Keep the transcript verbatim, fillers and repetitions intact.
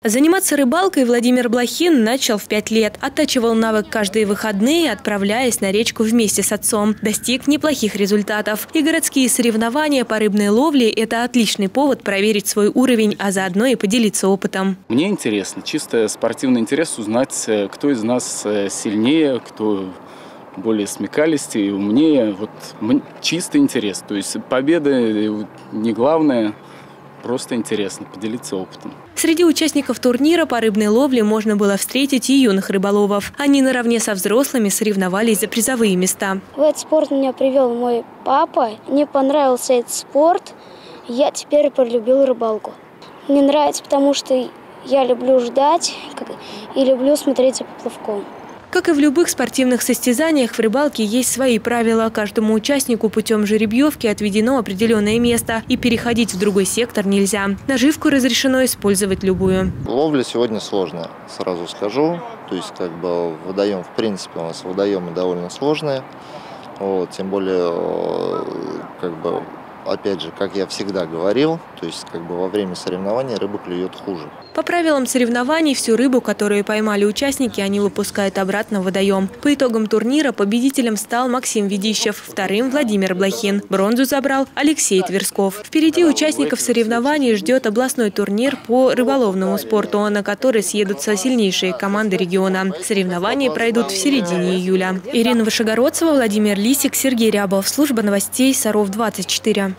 Заниматься рыбалкой Владимир Блохин начал в пять лет. Оттачивал навык каждые выходные, отправляясь на речку вместе с отцом. Достиг неплохих результатов. И городские соревнования по рыбной ловле – это отличный повод проверить свой уровень, а заодно и поделиться опытом. Мне интересно, чисто спортивный интерес узнать, кто из нас сильнее, кто более смекалистее и умнее. Вот чисто интерес. То есть победа не главное. Просто интересно поделиться опытом. Среди участников турнира по рыбной ловле можно было встретить и юных рыболовов. Они наравне со взрослыми соревновались за призовые места. В этот спорт меня привел мой папа. Мне понравился этот спорт. Я теперь полюбил рыбалку. Мне нравится, потому что я люблю ждать и люблю смотреть за поплавком. Как и в любых спортивных состязаниях, в рыбалке есть свои правила. Каждому участнику путем жеребьевки отведено определенное место, и переходить в другой сектор нельзя. Наживку разрешено использовать любую. Ловля сегодня сложная, сразу скажу. То есть как бы водоем, в принципе, у нас водоемы довольно сложные. Вот, тем более, как бы, опять же, как я всегда говорил, то есть как бы во время соревнований рыба клюет хуже. По правилам соревнований, всю рыбу, которую поймали участники, они выпускают обратно в водоем. По итогам турнира победителем стал Максим Ведищев, вторым – Владимир Блохин. Бронзу забрал Алексей Тверсков. Впереди участников соревнований ждет областной турнир по рыболовному спорту, на который съедутся сильнейшие команды региона. Соревнования пройдут в середине июля. Ирина Вышегородцева, Владимир Лисик, Сергей Рябов. Служба новостей Саров двадцать четыре.